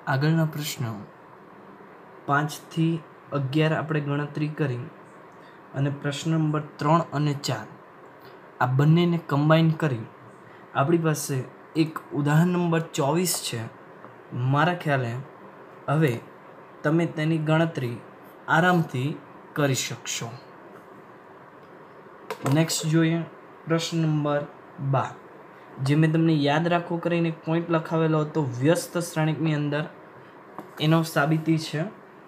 આગળના પ્રશ્ન 5 થી 11 આપણે ગણતરી કરી અને પ્રશ્ન નંબર 3 અને 4 આ બંનેને કમ્બાઈન કરી આપણી પાસે એક ઉદાહરણ નંબર 24 છે. મારા ખ્યાલે હવે તમે તેની ગણતરી આરામથી કરી શકશો. નેક્સ્ટ જોઈએ પ્રશ્ન નંબર 12, જે મેં તમને યાદ રાખો કરીને પોઈન્ટ લખાવેલો હતો વ્યસ્ત શ્રેણિકની અંદર, એનો સાબિતી છે.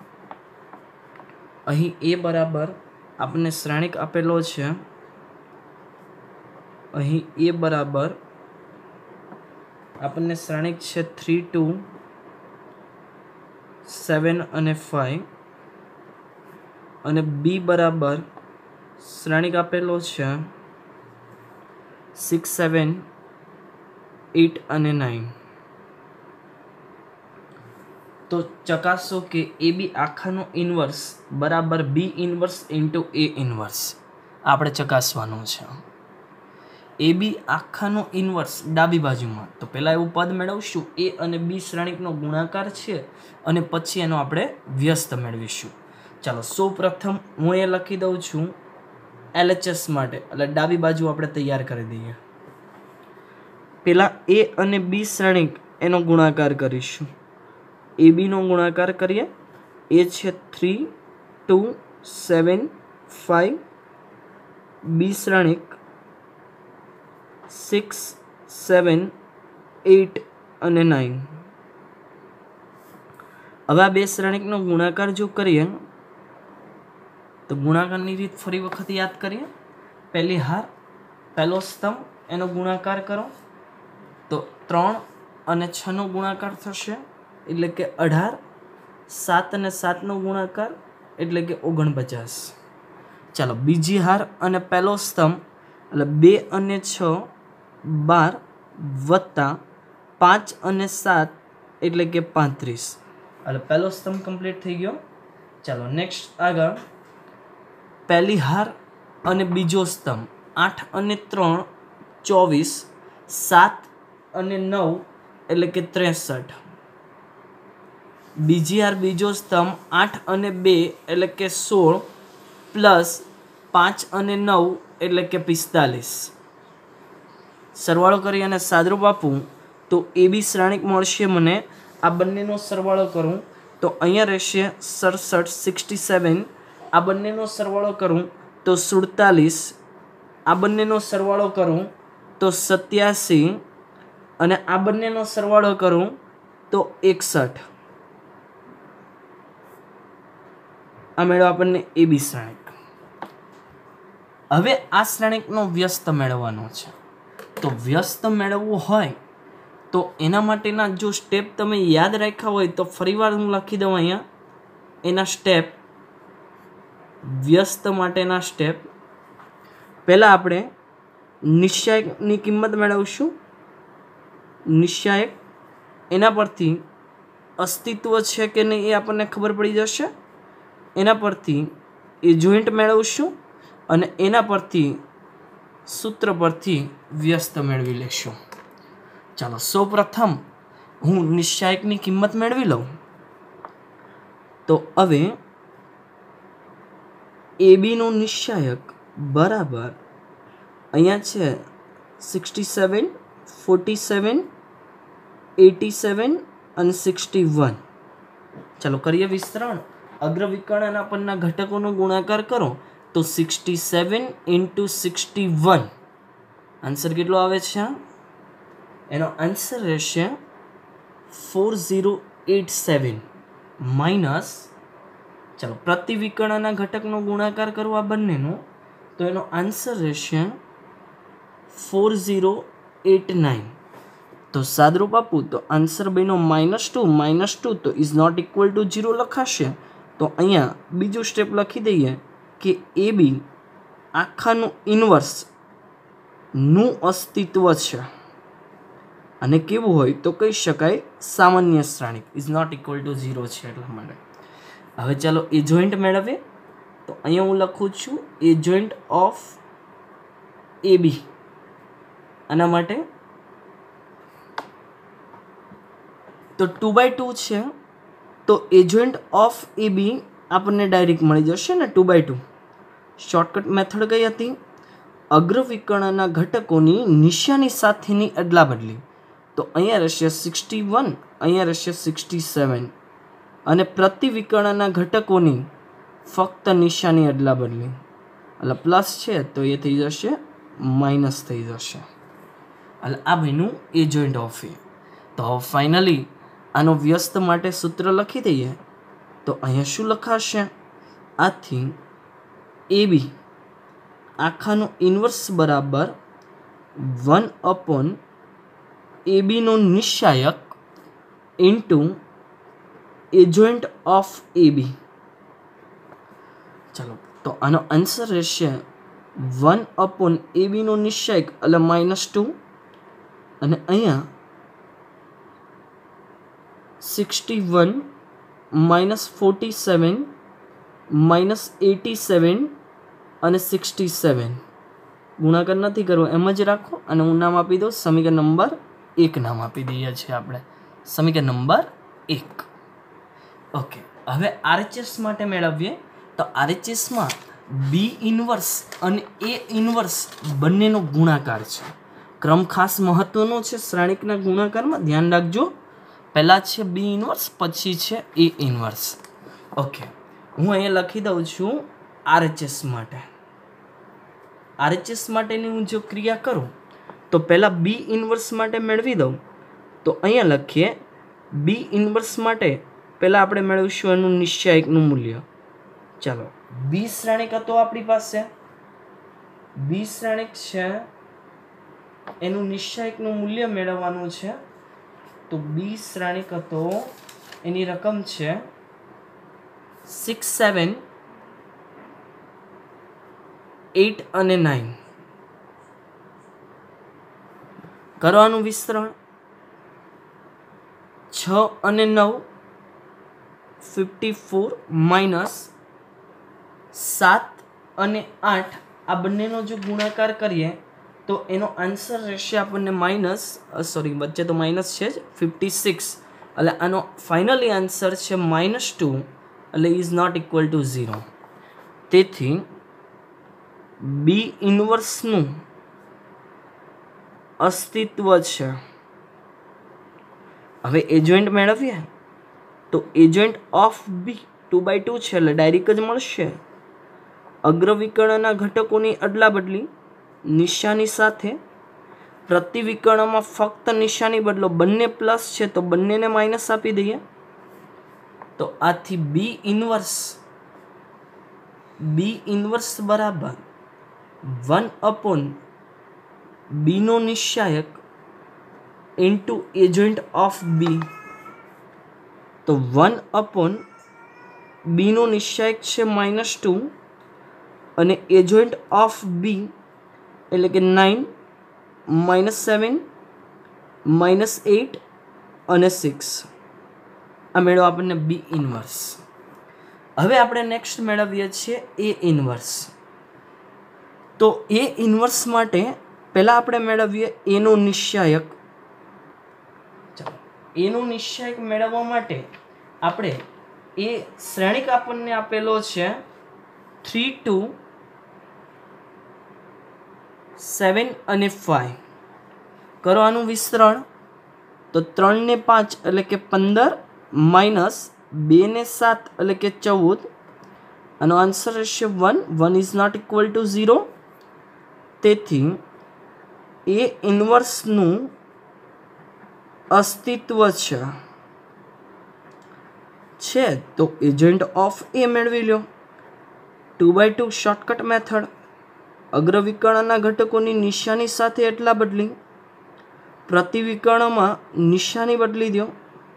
અહીં એ બરાબર આપણને શ્રેણિક આપેલો છે. અહીં એ બરાબર આપણને શ્રેણિક છે 3 2 7 અને 5 અને બી બરાબર શ્રેણિક આપેલો છે 6 7 8 અને 9. તો ચકાસો કે એ બી આખાનો ઇન્વર્સ બરાબર B inverse into A inverse આપણે ચકાસવાનું છે. એ બી આખાનો ઇન્વર્સ ડાબી બાજુમાં, તો પહેલાં એવું પદ મેળવશું એ અને બી શ્રેણિકનો ગુણાકાર છે અને પછી એનો આપણે વ્યસ્ત મેળવીશું. ચાલો સૌ પ્રથમ હું એ લખી દઉં છું LHS માટે, એટલે ડાબી બાજુ આપણે તૈયાર કરી દઈએ. પહેલાં એ અને બી શ્રેણિક એનો ગુણાકાર કરીશું. એ બીનો ગુણાકાર કરીએ. એ છે 3 2 7 5, બી શ્રેણિક 6 7 8 અને 9. હવે આ બે શ્રેણિકનો ગુણાકાર જો કરીએ તો ગુણાકારની રીત ફરી વખત યાદ કરીએ. પહેલી હાર પહેલો સ્તંભ એનો ગુણાકાર કરો તો 3 અને 6 નો ગુણાકાર થશે એટલે કે 18. 7 અને 7 નો ગુણાકાર એટલે કે 49. ચાલો બીજી હાર અને પહેલો સ્તંભ એટલે 2 અને 6 12 વત્તા 5 અને 7 એટલે કે 35. એટલે પહેલો સ્તંભ કમ્પ્લીટ થઈ ગયો. ચાલો નેક્સ્ટ આગળ પહેલી હાર અને બીજો સ્તંભ 8 અને 3 24, 7 અને 9 એટલે કે 63. બીજી હાર બીજો સ્તંભ 8 અને 2 એટલે કે 16 પ્લસ 5 અને 9 એટલે કે 45. સરવાળો કરી અને સાદરૂપ આપું તો એ બી શ્રેણિક મળશે મને. આ બંનેનો સરવાળો કરું તો અહીંયા રહેશે 67 67. આ બંનેનો સરવાળો કરું તો 47. આ બંનેનો સરવાળો કરું તો 87 અને આ બંનેનો સરવાળો કરું તો 61. આ મેળવો આપણને એ બી શ્રેણિક. હવે આ શ્રેણિકનો વ્યસ્ત મેળવવાનો છે. તો વ્યસ્ત મેળવવું હોય તો એના માટેના જો સ્ટેપ તમે યાદ રાખ્યા હોય તો ફરીવાર હું લખી દઉં અહીંયા એના સ્ટેપ. વ્યસ્ત માટેના સ્ટેપ પહેલાં આપણે નિશ્ચાયકની કિંમત મેળવશું. નિશ્ચાયક એના પરથી અસ્તિત્વ છે કે નહીં એ આપણને ખબર પડી જશે. એના પરથી એ જોઈન્ટ મેળવશું અને એના પરથી સૂત્ર પરથી વ્યસ્ત મેળવી લેશું. ચાલો સૌ પ્રથમ હું નિશ્ચાયકની કિંમત મેળવી લઉં. તો હવે એ બીનું નિશ્ચાયક બરાબર અહીંયા છે 67 47 87 અને 61. ચાલો કરીએ વિસ્તરણ. અગ્રવિકર્ણના પરના ઘટકોનો ગુણાકાર કરો તો 67 × 61. આન્સર કેટલો આવે છે? એનો આન્સર રહેશે 4087 માઇનસ. ચાલો પ્રતિવિકર્ણના ઘટકનો ગુણાકાર કરો આ બંનેનો તો એનો આન્સર રહેશે 4089. તો સાદરૂપ આપું તો આન્સર બન્યો -2 તો ઇઝ નોટ ઇક્વલ ટુ 0 લખાશે. તો અહીંયા બીજું સ્ટેપ લખી દઈએ કે એ બી આખાનું ઇન્વર્સ નું અસ્તિત્વ છે અને કેવું હોય તો કહી શકાય સામાન્ય શ્રેણિક ઇઝ નોટ ઇક્વલ ટુ 0 છે એટલા માટે. હવે ચાલો એ જોઈન્ટ મેળવીએ. તો અહીંયા હું લખું છું એ જોઈન્ટ ઓફ એ બી. આના માટે તો 2/2 છે તો એજોઇન્ટ ઓફ એ બી આપણને ડાયરેક્ટ મળી જશે ને 2/2. શોર્ટકટ મેથડ કઈ હતી? અગ્રવિકર્ણના ઘટકોની નિશાની સાથેની અદલાબદલી. તો અહીંયા રહેશે 61, અહીંયા રહેશે 67 અને પ્રતિવિકર્ણના ઘટકોની ફક્ત નિશાની અદલાબદલી. એટલે પ્લસ છે તો એ થઈ જશે માઇનસ થઈ જશે. એટલે આ ભાઈનું એજોઇન્ટ ઓફ એ. તો હવે ફાઇનલી આનો વ્યસ્ત માટે સૂત્ર લખી દઈએ. તો અહીંયા શું લખાશે? આથી એ બી આખાનું ઇન્વર્સ બરાબર 1/, એ બીનો નિશ્ચાયક ઇન્ટુ એજોઇન્ટ ઓફ એ બી. ચાલો, તો આનો આન્સર રહેશે 1/, એ બીનો નિશ્ચાયક એટલે -2 અને અહીંયા 61 -47 -87 અને 67 ગુણાકાર નથી કરવો, એમ જ રાખો અને હું નામ આપી દઉં સમીકરણ નંબર 1 નામ આપી દઈએ છીએ આપણે, સમીકરણ નંબર 1. ઓકે, હવે આરએચએસ માટે મેળવીએ. તો આરએચએસમાં બી ઇન્વર્સ અને એ ઇન્વર્સ બંનેનો ગુણાકાર છે. ક્રમ ખાસ મહત્વનો છે શ્રેણિકના ગુણાકારમાં, ધ્યાન રાખજો. પહેલાં છે બી ઇન્વર્સ, પછી છે એ ઇન્વર્સ. ઓકે, હું અહીંયા લખી દઉં છું આરએચએસ માટે. આરએચએસ માટેની હું જો ક્રિયા કરું તો પહેલાં બી ઇન્વર્સ માટે મેળવી દઉં. તો અહીંયા લખીએ બી ઇન્વર્સ માટે પહેલાં આપણે મેળવીશું એનું નિશ્ચાયકનું મૂલ્ય. ચાલો, બી શ્રેણિક હતો આપણી પાસે, બી શ્રેણિક છે એનું નિશ્ચાયકનું મૂલ્ય મેળવવાનું છે. તો બી શ્રેણિક હતો એની રકમ છે 6, 7, 8 અને 9. કરવાનું વિસ્તરણ 6 અને 9 54 માઇનસ 7 અને 8 આ બંનેનો જો ગુણાકાર કરીએ તો એનો આન્સર રહેશે આપણને વચ્ચે તો માઇનસ છે જ 56. એટલે આનો ફાઇનલી આન્સર છે -2, એટલે ઇઝ નોટ ઇક્વલ ટુ 0. તેથી બી ઇન્વર્સનું અસ્તિત્વ છે. હવે એજોઇન્ટ મેળવીએ તો એજોઇન્ટ ઓફ બી 2/2 છે એટલે ડાયરેક્ટ જ મળશે. અગ્રવિકર્ણના ઘટકોની અદલાબદલી નિશાની સાથે, પ્રતિવિકર્ણમાં ફક્ત નિશાની બદલો, બંને પ્લસ છે તો બંનેને માઇનસ આપી દઈએ. તો આથી બી ઇન્વર્સ બરાબર 1/, બીનો નિશ્ચાયક ઇન્ટુ એજોઇન્ટ ઓફ બી. તો 1/, બીનો નિશ્ચાયક છે -2 અને એજોઇન્ટ ઓફ બી એટલે કે 9, -7, -8 અને 6. આ મેળવો આપણને બી ઇન્વર્સ. હવે આપણે નેક્સ્ટ મેળવીએ છીએ એ ઇન્વર્સ. તો એ ઇન્વર્સ માટે પહેલાં આપણે મેળવીએ એનો નિશ્ચાયક. ચાલો, એનો નિશ્ચાયક મેળવવા માટે આપણે એ શ્રેણિક આપણને આપેલો છે 3, 2, 7 અને 5. કરવાનું વિસ્તરણ તો 3 ને 5 એટલે કે 15 માઇનસ 2 ને 7 એટલે કે 14. આનો આન્સર રહેશે 1. 1 ઇઝ નોટ ઇક્વલ ટુ 0. તેથી એ ઇન્વર્સનું અસ્તિત્વ છે તો એજન્ટ ઓફ એ મેળવી લો. 2/2 શોર્ટકટ મેથડ. અગ્રવિકર્ણના ઘટકોની નિશાની સાથે એટલા બદલી, પ્રતિવિકર્ણમાં નિશાની બદલી દો.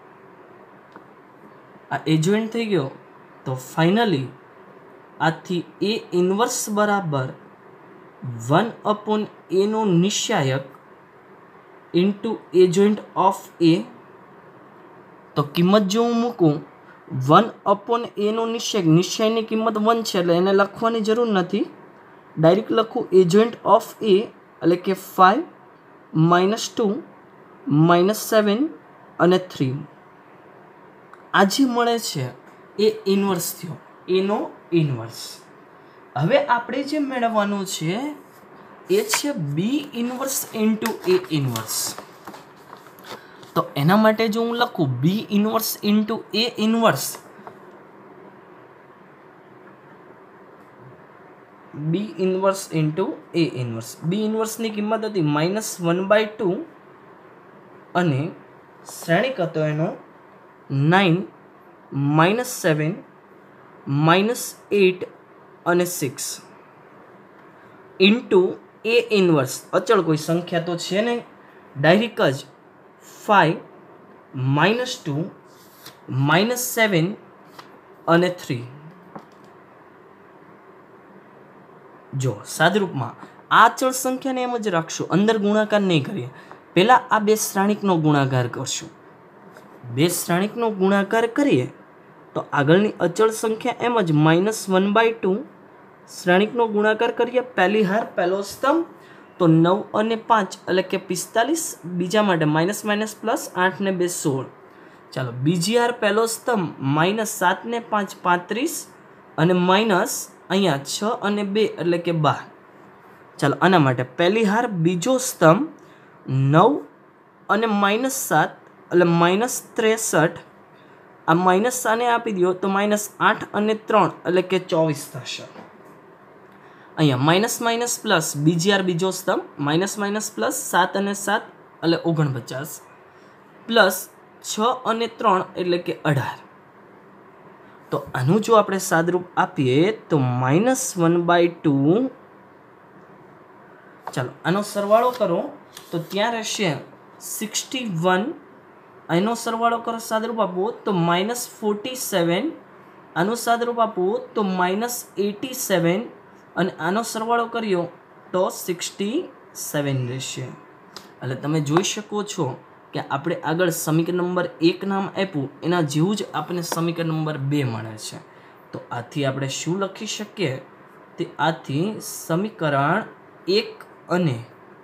આ એજન્ટ થઈ ગયો. તો ફાઇનલી આથી એ ઇન્વર્સ બરાબર 1/a નો નિશ્ચાયક ઇન્ટુ એજન્ટ ઓફ એ. તો કિંમત જો હું મૂકું 1/a નો નિશ્ચયની કિંમત 1 છે એટલે એને લખવાની જરૂર નથી. ડાયરેક્ટ લખું એજન્ટ ઓફ એ એટલે કે 5, -2, -7 અને 3. આ જે મળે છે એ ઇન્વર્સ થયો, એનો ઇન્વર્સ. હવે આપણે જે મેળવવાનું છે એ છે B inverse into A inverse. તો એના માટે જો હું લખું B inverse into A inverse, B inverse into A inverse, B ઇન્વર્સની કિંમત હતી -1/2 અને શ્રેણિક હતો એનો 9, -7, -8 અને 6 ઇન્ટુ એ ઇન્વર્સ, અચળ કોઈ સંખ્યા તો છે નહીં, ડાયરેક્ટ જ 5, -2, -7 અને 3. જો સાદરૂપમાં આ અચળ સંખ્યાને એમ જ રાખશું, અંદર ગુણાકાર નહીં કરીએ. પહેલાં આ બે શ્રેણિકનો ગુણાકાર કરશું. બે શ્રેણિકનો ગુણાકાર કરીએ તો આગળની અચળ સંખ્યા એમ જ -1/2, શ્રેણિકનો ગુણાકાર કરીએ, પહેલી હાર પહેલો સ્તંભ, તો 9 અને 5 એટલે કે 45, બીજા માટે માઇનસ પ્લસ 8 ને 2 16. ચાલો બીજી હાર પહેલો સ્તંભ -7 ને 5 35 અને માઇનસ અહીંયા 6 અને 2 એટલે કે 12. ચાલો આના માટે પહેલી હાર બીજો સ્તંભ 9 અને -7 એટલે -63. આ માઇનસ આને આપી દો તો -8 અને 3 એટલે કે 24 થશે. અહીંયા માઇનસ પ્લસ બીજી વાર બીજો સ્તંભ માઇનસ પ્લસ 7 અને 7 એટલે 49 પ્લસ 6 અને 3 એટલે કે 18. તો આનું જો આપણે સાદરૂપ આપીએ તો -1/2. ચાલો આનો સરવાળો કરો તો ત્યાં રહેશે 61. આનો સરવાળો કરો સાદરૂપ આપો તો -47. આનું સાદરૂપ આપો તો -87 અને આનો સરવાળો કર્યો તો 67 રહેશે. એટલે તમે જોઈ શકો છો કે આપણે આગળ સમીકરણ નંબર 1 નામ આપ્યું એના જેવું જ આપણને સમીકરણ નંબર 2 મળે છે. તો આથી આપણે શું લખી શકીએ તે આથી સમીકરણ 1 અને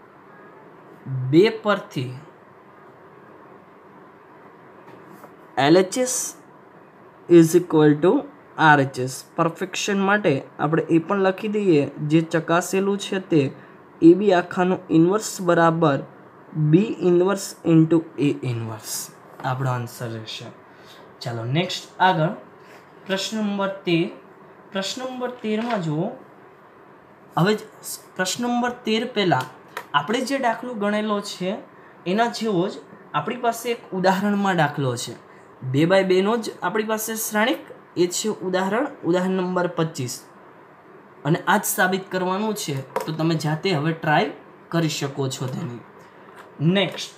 2 પરથી LHS is equal to RHS perfection માટે આપણે એ પણ લખી દઈએ જે ચકાસેલું છે તે AB આખાનું ઇન્વર્સ બરાબર B inverse into A inverse આપણો આન્સર રહેશે. ચાલો નેક્સ્ટ આગળ પ્રશ્ન નંબર 13. પ્રશ્ન નંબર 13માં જુઓ. હવે પ્રશ્ન નંબર 13 પહેલાં આપણે જે દાખલો ગણેલો છે એના જેવો જ આપણી પાસે એક ઉદાહરણમાં દાખલો છે. 2x2 નો જ આપણી પાસે શ્રેણિક એ છે ઉદાહરણ નંબર 25 અને આ જ સાબિત કરવાનું છે. તો તમે જાતે હવે ટ્રાય કરી શકો છો તેની. નેક્સ્ટ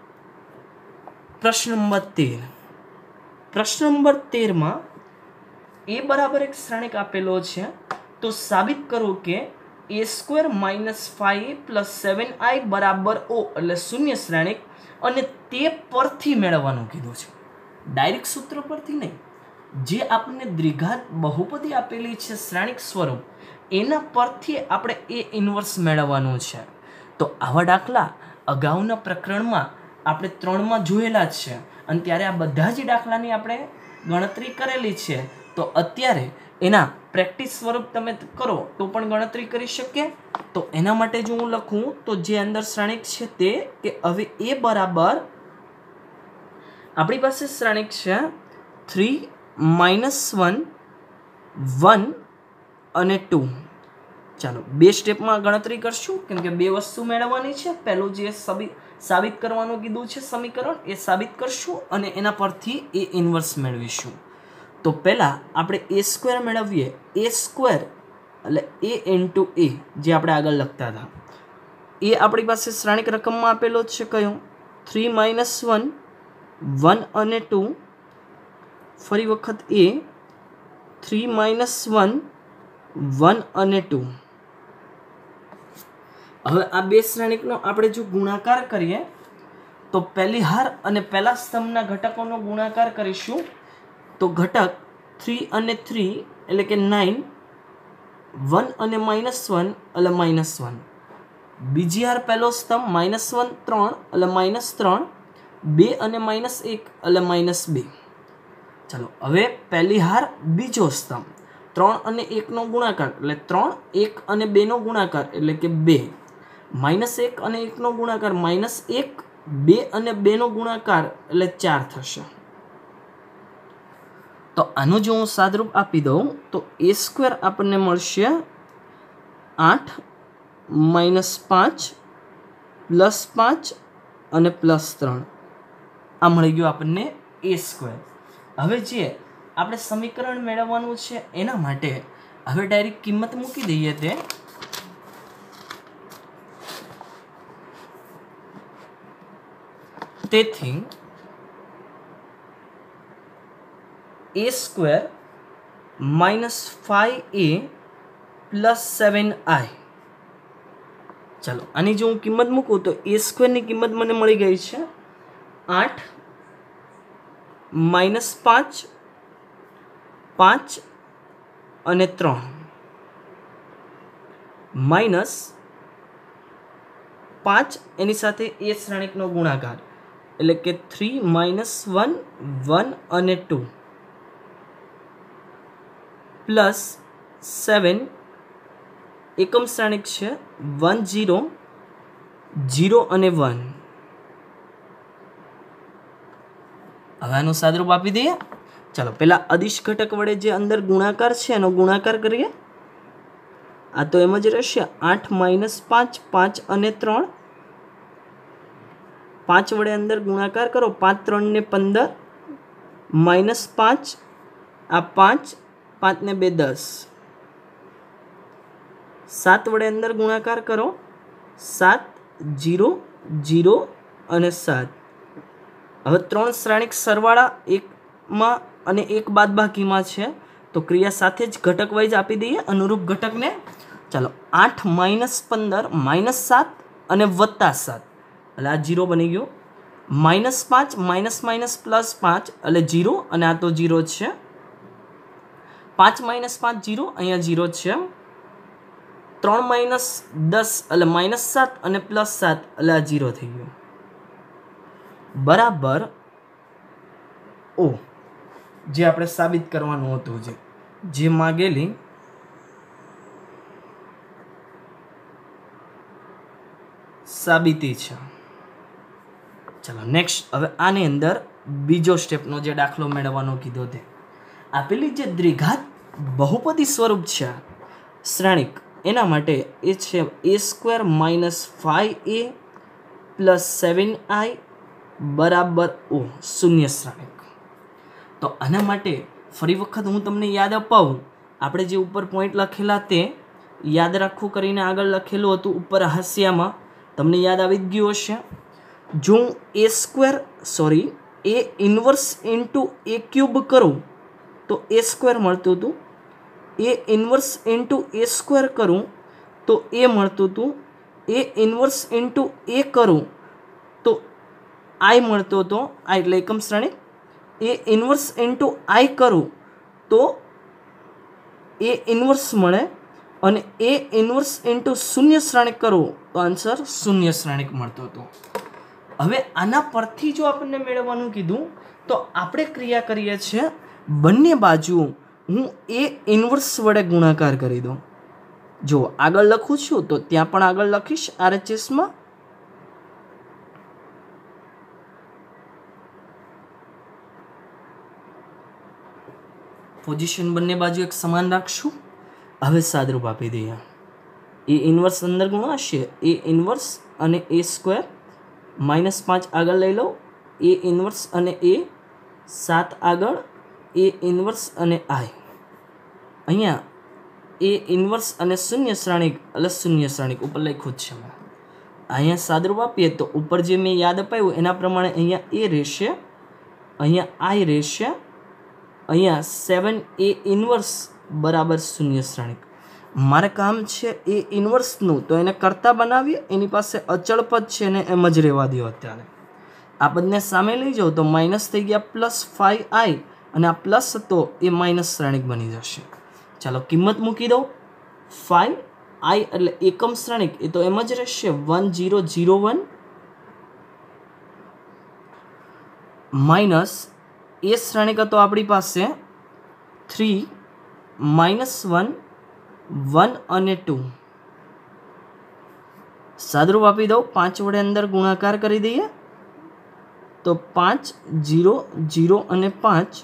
પ્રશ્ન નંબર 13. પ્રશ્ન નંબર 13માં એ બરાબર એક શ્રેણિક આપેલો છે. તો સાબિત કરો કે a² - 5a + 7i બરાબર O એટલે શૂન્ય શ્રેણિક અને તે પરથી મેળવવાનું કીધું છે. ડાયરેક્ટ સૂત્ર પરથી નહીં, જે આપણને દ્વિઘાત બહુપદી આપેલી છે શ્રેણિક સ્વરૂપ એના પરથી આપણે એ ઇન્વર્સ મેળવવાનું છે. તો આવા દાખલા અગાઉના પ્રકરણમાં આપણે 3માં જોયેલા જ છે અને ત્યારે આ બધા જ દાખલાની આપણે ગણતરી કરેલી છે. તો અત્યારે એના પ્રેક્ટિસ સ્વરૂપ તમે કરો તો પણ ગણતરી કરી શકીએ. તો એના માટે જો હું લખું તો જે અંદર શ્રેણિક છે તે કે હવે એ બરાબર આપણી પાસે શ્રેણિક છે 3 -1 1 અને 2. ચાલો બે સ્ટેપમાં ગણતરી કરશું કેમ કે બે વસ્તુ મેળવવાની છે. પહેલું જે સાબિત કરવાનું કીધું છે સમીકરણ એ સાબિત કરશું અને એના પરથી એ ઇન્વર્સ મેળવીશું. તો પહેલાં આપણે a² મેળવીએ. a² એટલે a ઇન્ટુ એ જે આપણે આગળ લખતા હતા એ આપણી પાસે શ્રેણિક રકમમાં આપેલો છે કયો 3 - 1 1 અને 2. ફરી વખત એ 3 - 1 1 અને 2. હવે આ બે શ્રેણિકનો આપણે જો ગુણાકાર કરીએ તો પહેલી હાર અને પહેલા સ્તંભના ઘટકોનો ગુણાકાર કરીશું તો ઘટક 3 અને 3 એટલે કે 9, 1 અને -1 એટલે -1. બીજી હાર પહેલો સ્તંભ -1 3 એટલે -3, 2 અને -1 એટલે -2. चलो हवे पहली हार बीजो स्तंभ 3 અને 1 નો ગુણાકાર એટલે 3 1 અને 2 નો ગુણાકાર એટલે કે 2 -1 અને 1 નો ગુણાકાર -1 2 અને 2 નો ગુણાકાર એટલે 4 થશે। तो आनु जो हूँ सादरूप आपी दऊँ तो a² आपने मळशे 8 -5 +5 અને +3 आ मळी गयुं आपने a²। हवे जे આપણે સમીકરણ મેળવવાનું છે એના માટે હવે ડાયરેક્ટ કિંમત મૂકી દઈએ તે તેથી a² -5a + 7i। चलो આની જો હું કિંમત મૂકું તો a² ની કિંમત મને મળી ગઈ છે 8 -5 5 અને 3 -5 એની સાથે એ શ્રેણિકનો ગુણાકાર એટલે કે 3 - 1 1 અને 2 પ્લસ 7 એકમ શ્રેણિક છે 1 0 0 અને 1। હવે આનું સાદરૂપ આપી દઈએ। चलो पहला अदिश घटक वडे जे अंदर गुणाकार छे एनो गुणाकार करिए। आ तो एम ज रहेशे 8 - 5 5 અને 3 5 वडे अंदर गुणाकार करो 5 3 ने 15 -5 आ 5 5 ने 2 10 7 वडे अंदर गुणाकार करो 7 0 0 અને 7। હવે 3 શ્રેણિક સરવાળા એક માં અને એક બાદબાકીમાં છે તો ક્રિયા સાથે જ ઘટક વાઇઝ આપી દઈએ અનુરૂપ ઘટકને। ચાલો 8 - 15 -7 અને +7 એટલે આ 0 બની ગયો -5 +5 એટલે 0 અને આ તો 0 છે 5 - 5 0 અહીંયા 0 છે 3 - 10 એટલે -7 અને +7 એટલે આ 0 થઈ ગયો બરાબર ओ जे आपणे साबित करवानुं हतुं जे मागेली साबिती छे। चलो नेक्स्ट हवे आनी अंदर बीजो स्टेपनो जे दाखलो मेळवવાનો कीधो ते आपेली जे द्विघात बहुपदी स्वरूप छे श्रेणिक एना माटे ए छे a² - 5a + 7i बराबर o शून्य श्रेणिक। तो आना माटे फरी वखत हूँ तमने याद अपाऊँ आपणे जे उपर पॉइंट लखेला ते याद राखવું કરીને આગળ લખેલું હતું ઉપર હાસ્યામાં તમને યાદ આવી જ ગયું હશે। જો a ઇન્વર્સ ઇન્ટુ a³ કરું તો a² મળતું હતું a ઇન્વર્સ ઇન્ટુ a² કરું તો a મળતું હતું a ઇન્વર્સ ઇન્ટુ a કરું તો i મળતો હતો આ એટલે એકમ શ્રેણિક ए इनवर्स इंटू आई करूँ तो ए इनवर्स मळे अने ए इनवर्स इंटू शून्य श्रेणिक करूँ तो आंसर शून्य श्रेणिक मळतो हतो। हवे आना परथी जो आपणे मेळववानुं कीधुं तो आपणे क्रिया करीए छे बंने बाजु हूँ ए इनवर्स वडे गुणाकार करी दऊं। जो आगळ लखुं छुं तो त्यां पण आगळ लखीश RHS मां पोजीशन बंने बाजू एक समान राखशुं। हवे सादरूप आपी दઈએ ए इनवर्स अंदर गुणाशे ए इनवर्स अने a² -5 आगळ लई लो ए इनवर्स अने a 7 आगळ ए इनवर्स अने i अहींया ए इनवर्स अने शून्य श्रेणिक એટલે शून्य श्रेणिक ઉપર લખ્યું છે મેં અહીંયા સાદરૂપ આપીએ તો ઉપર જે મેં યાદ અપાયું એના પ્રમાણે અહીંયા a રહેશે અહીંયા i રહેશે અહીંયા 7a इनवर्स बराबर शून्य श्रेणिक। मारे काम छे ए इनवर्सनुं तो एने करता बनावीए एनी पासे अचल पद छे एने एम ज रहेवा दो। अत्यारे आ पदने सामे लई जाओ तो माइनस थई गया +5i अने आ प्लस तो ए माइनस श्रेणिक बनी जशे। चलो किंमत मूकी दो 5i एटले एकम श्रेणिक ए तो एम ज रहेशे 1001 माइनस એ શ્રેણિક હતો આપણી પાસે 3 -1 1 અને 2. સાદરૂપ આપી દઉં, 5 વડે અંદર ગુણાકાર કરી દઈએ તો 5 0 0 અને 5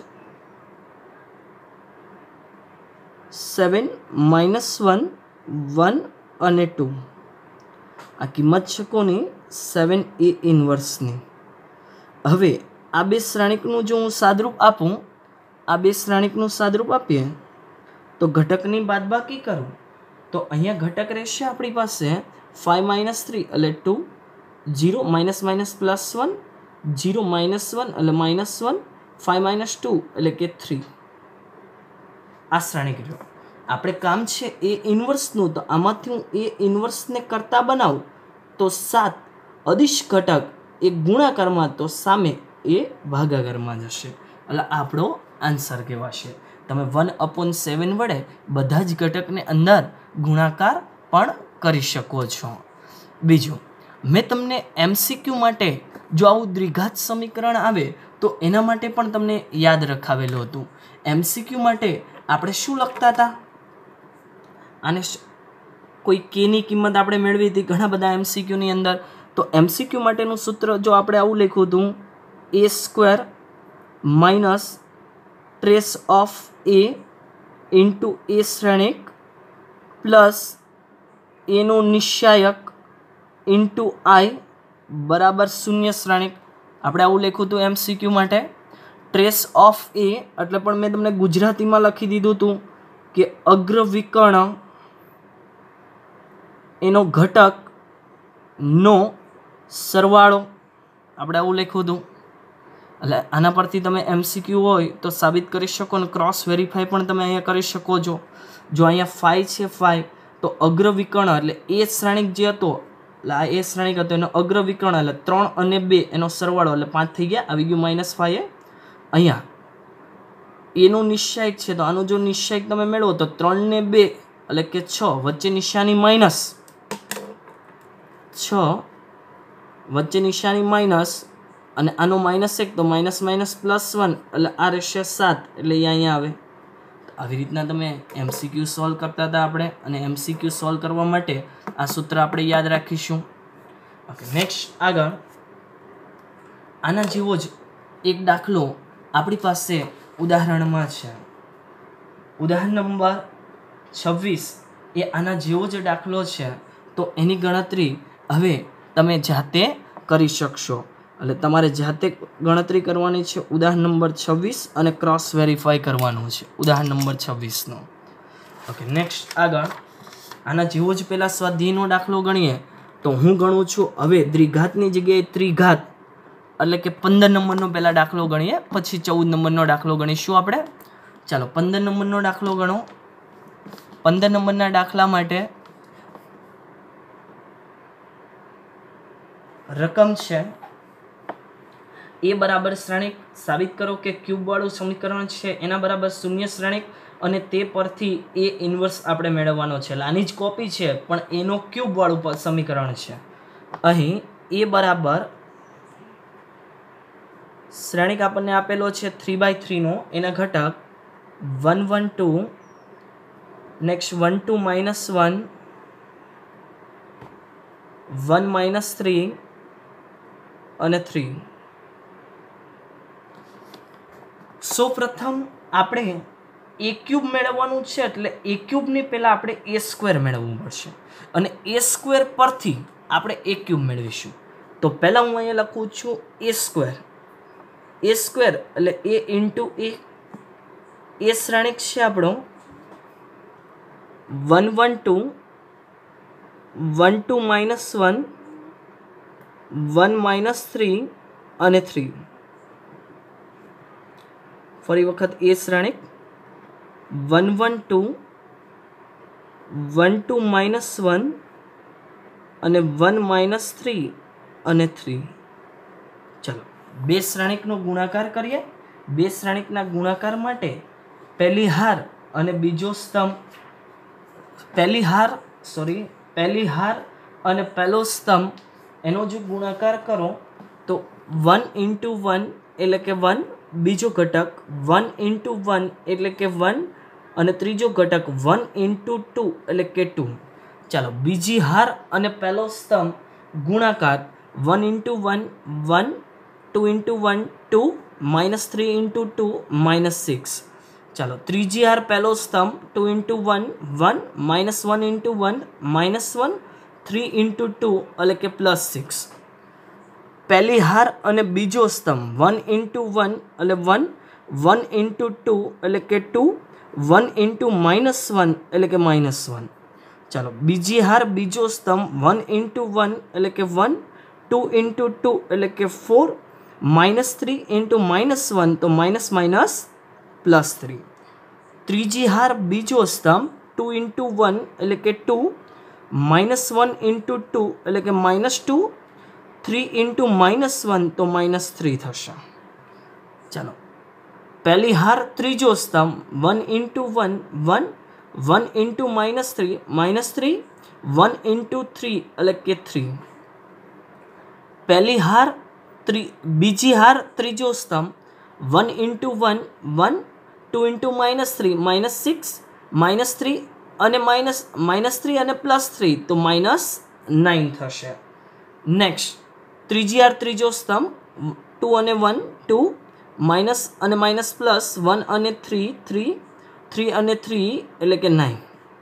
7 -1 1 અને 2. આ કિંમત છે કોની? 7A ઇન્વર્સની. હવે આ બે શ્રેણિકનું જો હું સાદરૂપ આપું, આ બે શ્રેણિકનું સાદરૂપ આપીએ તો ઘટકની બાદબાકી કરું તો અહીંયા ઘટક રહેશે આપણી પાસે 5 - 3 એટલે 2, 0 - +1, 0 - 1 એટલે -1, 5 - 2 એટલે કે 3. આ શ્રેણિક જો આપણે કામ છે એ ઇન્વર્સનું, તો આમાંથી હું એ ઇન્વર્સને કરતા બનાવું તો 7 અદિશ ઘટક એ ગુણાકારમાં તો સામે એ ભાગાકારમાં જશે. એટલે આપણો આન્સર કહેવાશે. તમે 1/7 વડે બધા જ ઘટકને અંદર ગુણાકાર પણ કરી શકો છો. બીજું, મેં તમને MCQ માટે જો આવું દ્વિઘાત સમીકરણ આવે તો એના માટે પણ તમને યાદ રખાવેલું હતું. MCQ માટે આપણે શું લખતા હતા? આને કોઈ કેની કિંમત આપણે મેળવી હતી ઘણા બધા MCQની અંદર. તો MCQ માટેનું સૂત્ર જો આપણે આવું લખ્યું હતું, a² minus trace of a into A શ્રેણિક પ્લસ એનો નિશ્ચાયક ઇન્ટુ I બરાબર 0 શ્રેણિક. આપણે આવું લખ્યું હતું MCQ માટે. ટ્રેસ ઓફ a એટલે પણ મેં તમને ગુજરાતીમાં લખી દીધું હતું કે અગ્રવિકર્ણ એનો ઘટક નો સરવાળો. આપણે આવું લખ્યું હતું. એટલે આના પરથી તમે MCQ હોય તો સાબિત કરી શકો અને ક્રોસ વેરીફાઈ પણ તમે અહીંયા કરી શકો છો. જો અહીંયા 5 છે 5 તો અગ્રવિકર્ણ એટલે એ શ્રેણિક જે હતો, એટલે આ એ શ્રેણિક હતો એનો અગ્રવિકર્ણ એટલે 3 અને 2 એનો સરવાળો એટલે 5 થઈ ગયા, આવી ગયું -5 એ. અહીંયા એનો નિશ્ચાયક છે તો આનો જો નિશ્ચાયક તમે મેળવો તો 3 ને 2 એટલે કે 6, વચ્ચે નિશાની માઇનસ 6, વચ્ચે નિશાની માઇનસ અને આનો -1 તો --1 એટલે આ રહેશે 7 એટલે એ અહીંયા આવે. આવી રીતના તમે MCQ સોલ્વ કરતા હતા આપણે, અને MCQ સોલ્વ કરવા માટે આ સૂત્ર આપણે યાદ રાખીશું. ઓકે, નેક્સ્ટ આગળ આના જેવો જ એક દાખલો આપણી પાસે ઉદાહરણમાં છે. ઉદાહરણ નંબર 26 એ આના જેવો જ દાખલો છે. તો એની ગણતરી હવે તમે જાતે કરી શકશો. એટલે તમારે જાતે ગણતરી કરવાની છે ઉદાહરણ નંબર 26 અને ક્રોસ વેરીફાઈ કરવાનું છે ઉદાહરણ નંબર 26 નો. ઓકે, નેક્સ્ટ આગળ આના જેવો જ પહેલા સ્વાધ્યાયનો દાખલો ગણીએ તો હું ગણું છું હવે દ્વિઘાતની જગ્યાએ ત્રિઘાત, એટલે કે 15 નંબરનો પહેલા દાખલો ગણીએ, પછી 14 નંબરનો દાખલો ગણીશું આપણે. ચાલો 15 નંબરનો દાખલો ગણો. 15 નંબરના દાખલા માટે રકમ છે એ બરાબર શ્રેણિક. સાબિત કરો કે ક્યુબ વાળું સમીકરણ છે એના બરાબર 0 શ્રેણિક, અને તે પરથી એ ઇન્વર્સ આપણે મેળવવાનો છે. આની જ કોપી છે પણ એનો ક્યુબ વાળું સમીકરણ છે. અહીં એ બરાબર શ્રેણિક આપણને આપેલો છે 3/3 નો, એના ઘટક 1 1 2, નેક્સ્ટ 1 2 -1, 1 -3 અને 3. સૌપ્રથમ આપણે એ ક્યુબ મેળવવાનું છે, એટલે એ ક્યુબની પહેલાં આપણે a² મેળવવું પડશે, અને a² પરથી આપણે એ ક્યુબ મેળવીશું. તો પહેલાં હું અહીંયા લખું છું a². a² એટલે a ઇન્ટુ એ શ્રેણિક છે આપણો 1 1 2, 1 2 -1, 1 -3 અને 3. ફરી વખત એ શ્રેણિક 1 1 2, 1 2 -1 અને 1 -3 અને 3. ચલો બે શ્રેણિકનો ગુણાકાર કરીએ. બે શ્રેણિકના ગુણાકાર માટે પહેલી હાર અને બીજો સ્તંભ, પહેલી હાર અને પહેલો સ્તંભ એનો જો ગુણાકાર કરો તો 1 × 1 એટલે કે 1, બીજો ઘટક 1 into 1 એટલે કે 1 અને ત્રીજો ઘટક 1 into 2 એટલે કે 2. ચાલો બીજી હાર અને પહેલો સ્તંભ ગુણાકાર 1 into 1 1 2 into 1 2 -3 into 2 -6. ચાલો ત્રીજી હાર પહેલો સ્તંભ 2 into 1 1 -1 into 1 -1 3 into 2 એટલે કે +6. પહેલી હાર અને બીજો સ્તંભ 1 into 1 એટલે 1 1 into 2 એટલે કે 2 1 into -1 એટલે કે -1. ચાલો બીજી હાર બીજો સ્તંભ 1 into 1 એટલે કે 1 2 into 2 એટલે કે 4 -3 into -1 તો -3. ત્રીજી હાર બીજો સ્તંભ 2 into 1 એટલે કે 2 -1 into 2 એટલે કે -2 3 into -1 તો -3 થશે. ચાલો પહેલી હાર ત્રીજો સ્તંભ 1 into 1 1 1 into -3 -3 1 into 3 એટલે કે 3. પહેલી હાર બીજી હાર ત્રીજો સ્તંભ 1 into 1 1 2 into -3 -6 -3 અને -3 અને +3 તો -9 થશે. નેક્સ્ટ ત્રીજી હાર ત્રીજો સ્તંભ 2 અને 1 2 માઇનસ અને માઇનસ પ્લસ 1 અને 3 3 3 અને 3 એટલે કે 9.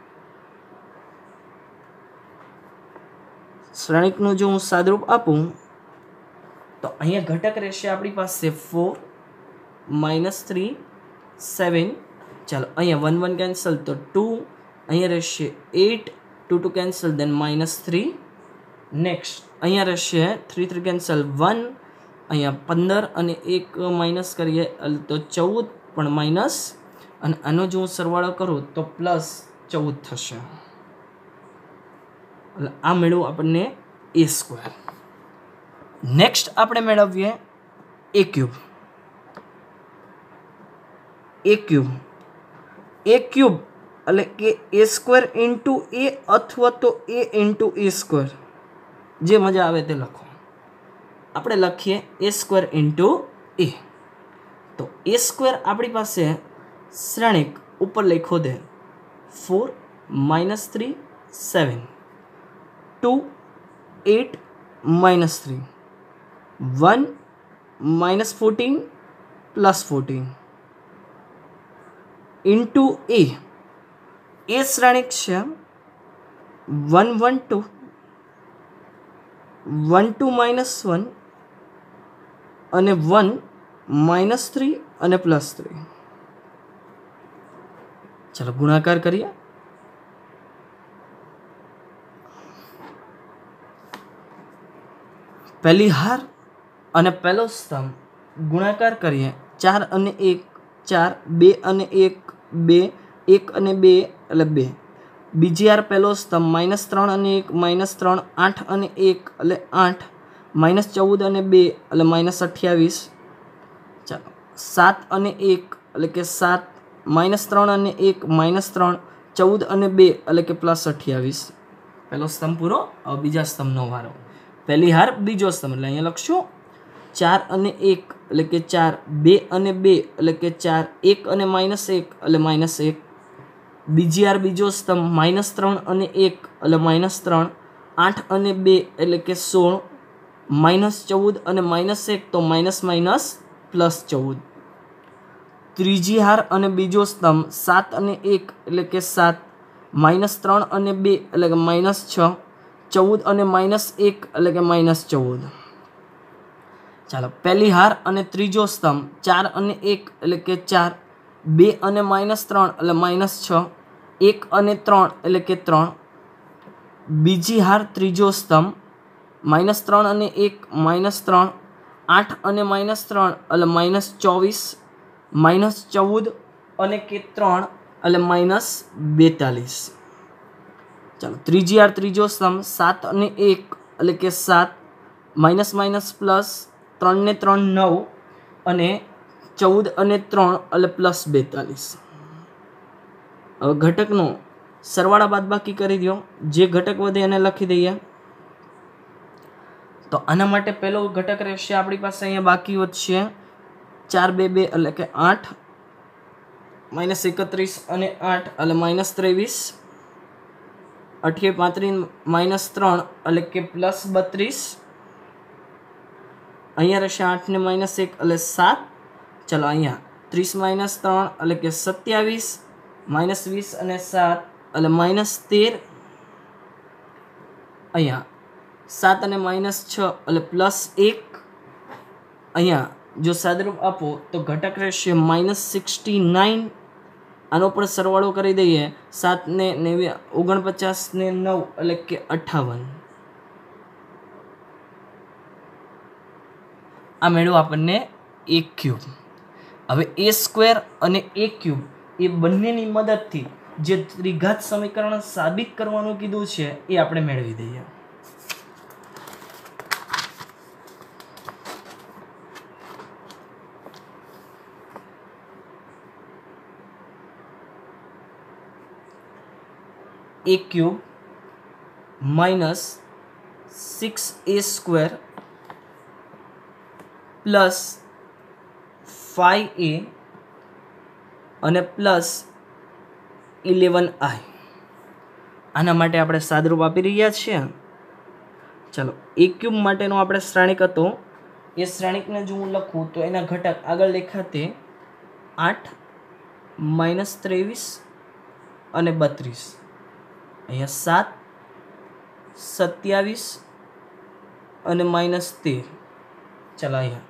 શ્રેણિકનું જો હું સાદરૂપ આપું તો અહીંયા ઘટક રહેશે આપણી પાસે 4 -3 7. ચાલો અહીંયા 1 1 કેન્સલ તો 2, અહીંયા રહેશે 8 2 2 કેન્સલ દેન -3. નેક્સ્ટ અહીંયા રહેશે 3 3 કેન્સલ 1, અહીંયા 15 અને 1 માઇનસ કરીએ તો 14 પણ માઇનસ, અને આનો જો હું સરવાળો કરું તો +14 થશે. એટલે આ મેળવું આપણને a². નેક્સ્ટ આપણે મેળવીએ a³ એટલે કે a² ઇન્ટુ a અથવા તો a ઇન્ટુ a², જે મજા આવે તે લખો. આપણે લખીએ a² ઇન્ટુ a. તો a² આપણી પાસે શ્રેણિક ઉપર લખ્યો દે 4 -3 7 2 8 -3 1 -14 +14 ઇન્ટુ a. એ શ્રેણિક છે 1 1 2 1 2 -1 અને 1 -3 અને +3. ચાલો ગુણાકાર કરીએ. પહેલી હાર અને પહેલો સ્તંભ ગુણાકાર કરીએ. 4 અને 1 4, 2 અને 1 2, 1 અને 2 એટલે 2. બીજી હાર પહેલો સ્તંભ -3 અને 1 -3, 8 અને 1 એટલે 8, -14 અને 2 એટલે -28. ચાલો 7 અને 1 એટલે કે 7, -3 અને 1 -3, 14 અને 2 એટલે કે +28. પહેલો સ્તંભ પૂરો. હવે બીજા સ્તંભનો વારો. પહેલી હાર બીજો સ્તંભ એટલે અહીંયા લખશું 4 અને 1 એટલે કે 4, 2 અને 2 એટલે કે 4, 1 અને -1 એટલે -1. બીજી હાર બીજો સ્તંભ -3 અને 1 એટલે -3, 8 અને 2 એટલે કે 16, -14 અને -1 તો +14. ત્રીજી હાર અને બીજો સ્તંભ 7 અને 1 એટલે કે 7, -3 અને 2 એટલે કે -6, 14 અને -1 એટલે કે -14. ચાલો પહેલી હાર અને ત્રીજો સ્તંભ 4 અને 1 એટલે કે 4, 2 અને -3 એટલે -6, 1 અને 3 એટલે કે 3. બીજી હાર ત્રીજો સ્તંભ -3 અને 1 -3, 8 અને -3 એટલે -24, -14 અને કે 3 એટલે -42. ચાલો ત્રીજી હાર ત્રીજો સ્તંભ 7 અને 1 એટલે કે 7, --+, 3 ને 3 9 અને 14 અને 3 એટલે +42. હવે ઘટકનો સરવાળા બાદબાકી કરી દો. જે ઘટક વધે એને લખી દઈએ. તો આના માટે પહેલો ઘટક રહેશે આપણી પાસે અહીંયા બાકી વધશે 4 2 2 એટલે કે 8 -31 અને 8 એટલે -23 38 35 -3 એટલે કે +32 અહીંયા રહેશે 8 ને -1 એટલે 7 ચલો અહીંયા 30 - 3 એટલે કે 27 -20 અને 7 એટલે -13 અહીંયા 7 અને -6 એટલે +1 અહીંયા જો સાદરૂપ આપો તો ઘટક રહેશે -69 આનો પણ સરવાળો કરી દઈએ 7 ને 49 ને 9 એટલે કે 58 આ મેળવ્યું આપણને a ક્યુબ હવે a² અને a ક્યુબ એ બંનેની મદદથી જે ત્રિઘાત સમીકરણ સાબિત કરવાનું કીધું છે એ આપણે મેળવી દઈએ a cube -6a² plus 5a અને પ્લસ 11i આના માટે આપણે સાદરૂપ આપી રહ્યા છીએ ચલો a ક્યુબ માટેનો આપણે શ્રેણિક હતો એ શ્રેણિકને જો હું લખું તો એના ઘટક આગળ દેખાતે 8 -23 અને 32 અહીંયા 7 27 અને -13 ચલો અહીંયા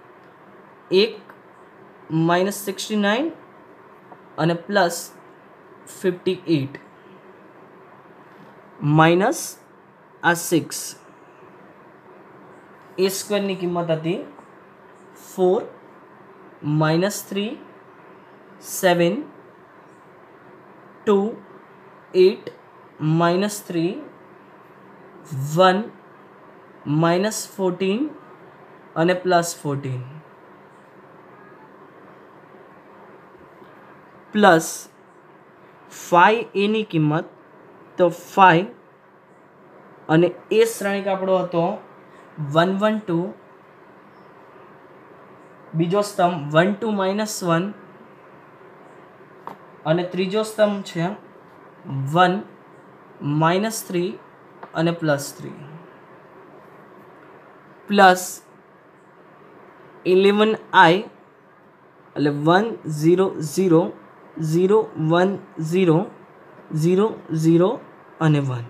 1 -69 અને પ્લસ 58 માઇનસ આ 6 a² ની કિંમત હતી 4 -3 7 2 8 -3 1 -14 અને +14 પ્લસ 5a ની કિંમત તો 5 અને એ શ્રેણિક આપણો હતો 1 1 2 બીજો સ્તંભ 1 2 -1 અને ત્રીજો સ્તંભ છે 1 -3 અને +3 પ્લસ 11i એટલે 1 0 0 0 1 0 0 0 અને 1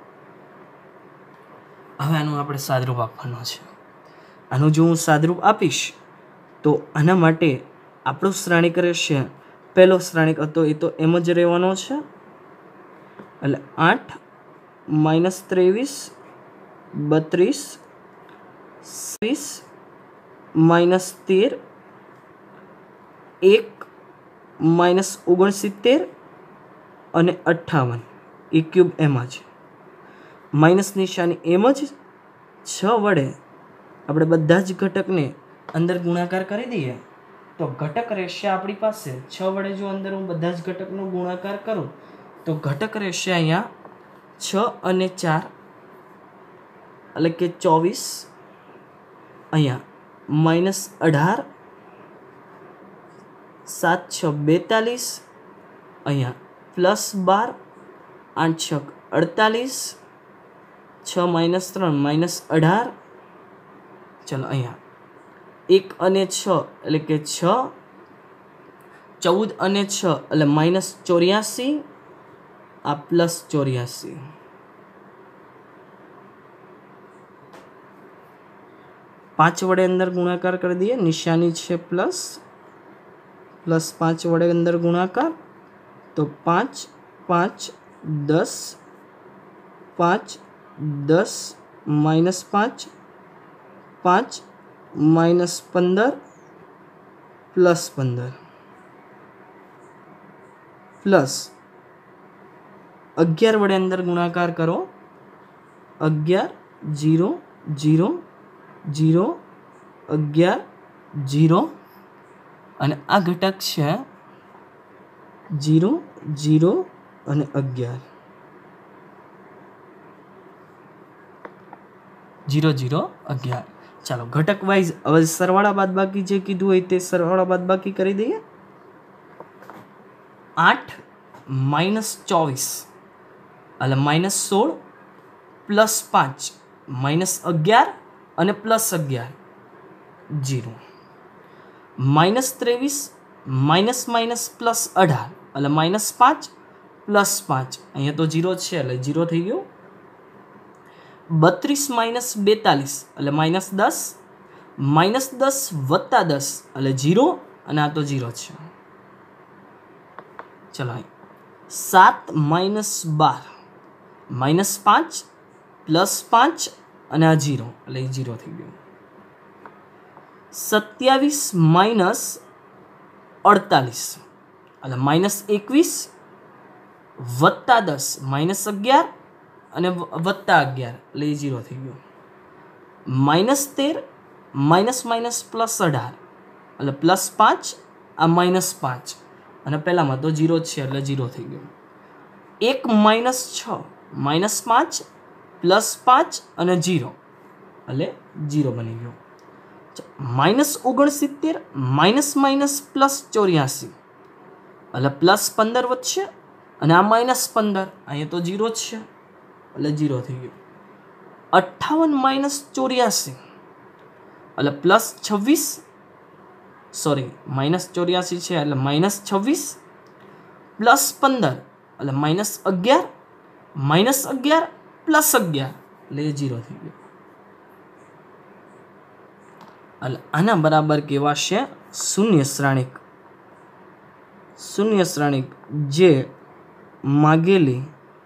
હવે આનું આપણે સાદરૂપ આપવાનો છે આનું જો હું સાદરૂપ આપીશ તો આના માટે આપણો શ્રેણિક રહેશે પહેલો શ્રેણિક હતો એ તો એમ જ રહેવાનો છે એટલે 8 -23 32 20 -13 1 -69 અને 58 એ ક્યુબ એમ જ માઇનસ નિશાની એમ જ 6 વડે આપણે બધા જ ઘટકને અંદર ગુણાકાર કરી દઈએ તો ઘટક રહેશે આપણી પાસે 6 વડે જો અંદર હું બધા જ ઘટકનો ગુણાકાર કરું તો ઘટક રહેશે અહીંયા 6 અને 4 એટલે કે 24 અહીંયા -18 7 6 42 અહીંયા +12 8 6 48 6 -3 -18 ચલો અહીંયા 1 અને 6 એટલે કે 6 14 અને 6 એટલે -84 આ +84 5 વડે અંદર ગુણાકાર કરી દઈએ નિશાની છે પ્લસ 5 વડે અંદર ગુણાકાર તો 5 5 10 5 10 -5 5 -15 +15 પ્લસ 11 વડે અંદર ગુણાકાર કરો 11 0 0 0 11 0 અને આ ઘટક છે 0 0 અને 11 0 0 11 ચાલો ઘટક વાઇઝ હવે સરવાળા બાદબાકી જે કીધું હોય તે સરવાળા બાદબાકી કરી દઈએ. 8 - 24 એટલે -16 +5 -11 અને +11 0 -23 -+18 એટલે -5 +5 અહીંયા તો 0 છે એટલે 0 થઈ ગયું. 32 - 42 એટલે -10 -10 + 10 એટલે 0 અને આ તો 0 છે. ચલો 7 - 12 -5 +5 અને આ 0 એટલે 0 થઈ ગયું. 27 - 48 એટલે -21 + 10 -11 અને +11 એટલે 0 થઈ ગયું. -13 -+18 એટલે +5 આ -5 અને પહેલામાં તો 0 છે એટલે 0 થઈ ગયું. 1 - 6 -5 +5 અને 0 એટલે 0 બની ગયું. -69 +84 એટલે +15 વધશે અને આ -15 અહીંયા તો 0 જ છે એટલે 0 થઈ ગયું. 58 - 84 એટલે +26 સોરી -84 છે એટલે -26 +15 એટલે -11 -11 +11 એટલે 0 થઈ ગયું. એટલે આના બરાબર કહેવાશે શૂન્ય શ્રેણિક જે માગેલી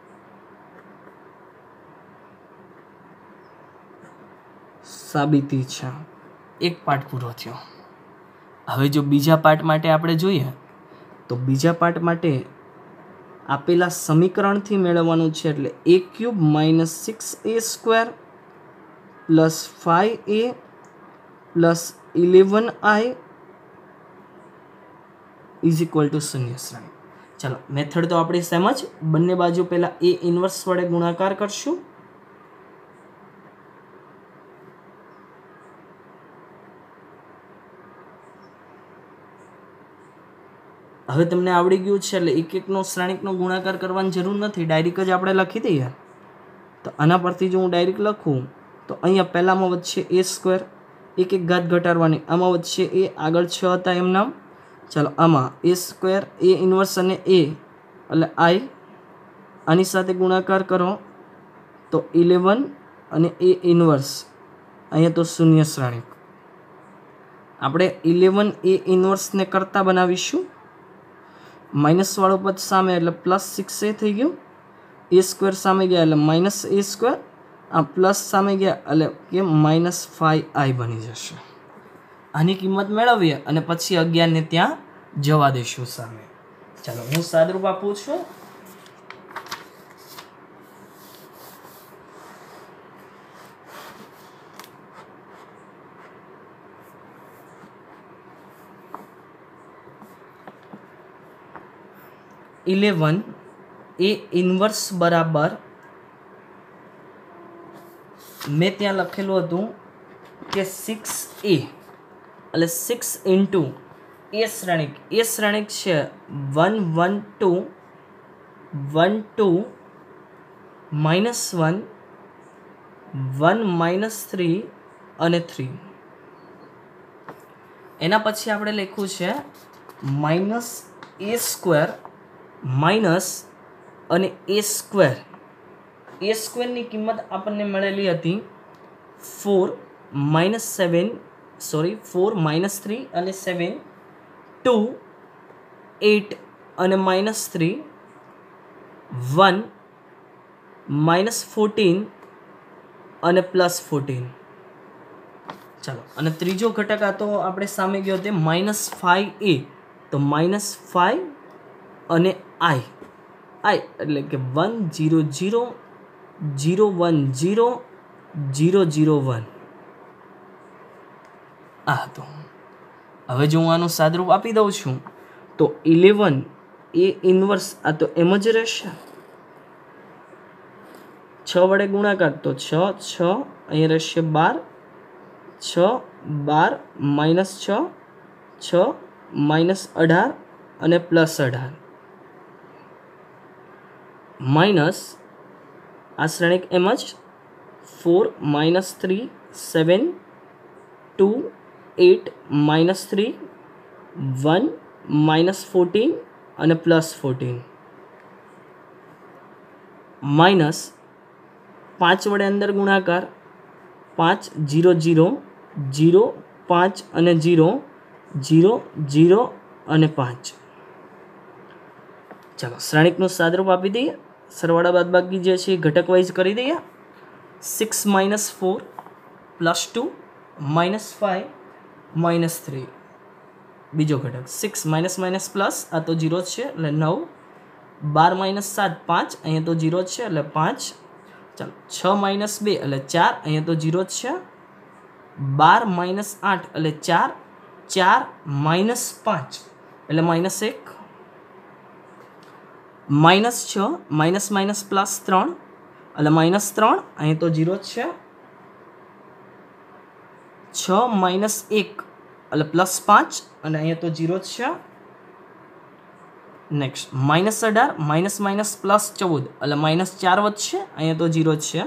સાબિતી છે. એક પાઠ પૂરો થયો. હવે જો બીજા પાઠ માટે આપણે જોઈએ તો બીજા પાઠ માટે આપેલા સમીકરણથી મેળવવાનું છે એટલે a³ - 6a² + 5a + 11i = શૂન્ય શ્રેણિક. ચાલો મેથડ તો આપણી સેમ જ. બંને બાજુ પહેલા a ઇન્વર્સ વડે ગુણાકાર કરશું. હવે તમને આવડી ગયું છે એટલે એક શ્રેણિકનો ગુણાકાર કરવાની જરૂર નથી, ડાયરેક્ટ જ આપણે લખી દઈએ. તો આના પરથી જો હું ડાયરેક્ટ લખું તો અહીંયા પહેલામાં વધશે a², એક ઘાત ઘટાડવાની, આમાં વધશે a, આગળ 6 હતા એમ નામ. ચાલો આમાં a², a ઇન્વર્સ અને a એટલે i, આની સાથે ગુણાકાર કરો તો 11 અને a ઇન્વર્સ, અહીંયા તો શૂન્ય શ્રેણિક. આપણે 11 a ઇન્વર્સને કરતા બનાવીશું. માઇનસ વાળો પદ સામે એટલે +6a થઈ ગયું. a² સામે ગયા એટલે -a², આ પ્લસ સામે ગયા એટલે કે -5i બની જશે. આની કિંમત મેળવીએ અને પછી 11 ને ત્યાં જવા દઈશું સામે. ચાલો હું સાદરૂપ આપું છું. a ઇન્વર્સ બરાબર મેં ત્યાં લખેલું હતું કે 6a એટલે 6 ઇન્ટુ એ શ્રેણિક છે 1 1 2 1 2 -1 1 -3 અને 3. એના પછી આપણે લખ્યું છે -a² માઇનસ અને a² ની કિંમત આપણને મળેલી હતી 4 -3 અને 7 2 8 અને -3 1 -14 અને +14. ચાલો અને ત્રીજો ઘટક આ તો આપણે સામે ગયો તે -5a, તો -5 અને i એટલે કે 1 0 0 0 1 0 0 0 1 આ હતો. હવે જો હું આનું સાદરૂપ આપી દઉં છું તો 11 a ઇન્વર્સ આ તો એમ જ રહેશે. 6 વડે ગુણાકાર તો 6 6 અહીંયા રહેશે 12, 6 12 માઇનસ 6 6 માઇનસ 18 અને પ્લસ 18 માઇનસ આ શ્રેણિક એમ જ 4 માઇનસ 3 7 2 8 માઇનસ 3 1 માઇનસ 14 અને પ્લસ 14 માઇનસ 5 વડે અંદર ગુણાકાર 5 0 0 0 5 અને 0 0 0 અને 5 ચાલો શ્રેણિકનું સાદરૂપ આપી દઈએ સરવાળા બાદબાકી જે છે ઘટક વાઇઝ કરી દઈએ 6 માઇનસ 4 પ્લસ 2 માઇનસ 5 માઇનસ 3 બીજો ઘટક 6 માઇનસ માઇનસ પ્લસ આ તો 0 છે એટલે 9 12 માઇનસ 7 5 અહીંયા તો 0 છે એટલે 5 ચાલો 6 માઇનસ 2 એટલે 4 અહીંયા તો 0 છે 12 માઇનસ 8 એટલે 4 4 માઇનસ 5 એટલે minus 1 minus 6 minus minus plus 3 એટલે માઇનસ 3 અહીંયા તો 0 છે 6 માઇનસ 1 એટલે પ્લસ 5 અને અહીંયા તો 0 છે next minus 18 minus minus plus 14 એટલે માઇનસ 4 વધશે અહીંયા તો 0 છે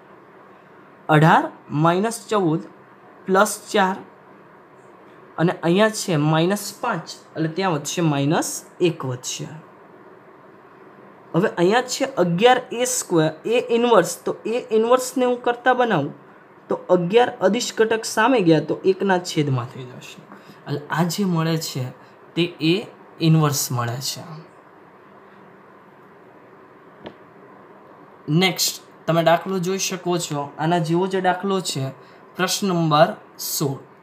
18 માઇનસ 14 પ્લસ 4 અને અહીંયા છે માઇનસ 5 એટલે ત્યાં વધશે માઇનસ 1 વધશે હવે અહીંયા છે 11 a સ્ક્વેર a ઇન્વર્સ તો a ઇન્વર્સને હું કરતા બનાવું તો 11 અદિશ ઘટક સામે ગયા તો 1ના છેદમાં થઈ જશે એટલે આ જે મળે છે તે a ઇન્વર્સ મળે છે નેક્સ્ટ તમે દાખલો જોઈ શકો છો આના જેવો જે દાખલો છે પ્રશ્ન નંબર 16